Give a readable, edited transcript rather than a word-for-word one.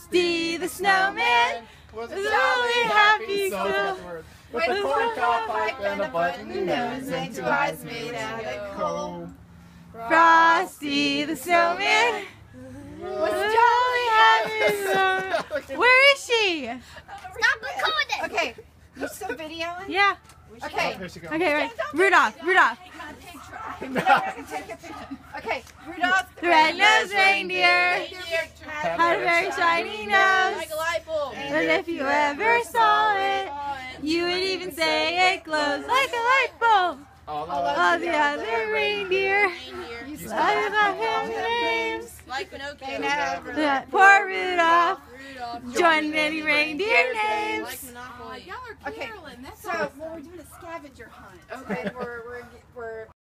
Frosty the snowman was only happy so. With a corncob pipe and a button nose and 2 eyes made out of coal. Frosty the snowman was only happy so. Where is she? Stop recording! Okay, you still videoing? Yeah. Okay. Okay, right. Rudolph. Okay, Rudolph The red-nosed reindeer had a very shiny nose. Like a light bulb. And if you ever saw it, you would even say it glows like a light bulb. All the other reindeer, I love him names. Like Pinocchio. Poor Rudolph joined many reindeer names. Like Monopoly. Okay, so we're doing a scavenger hunt. Okay, we're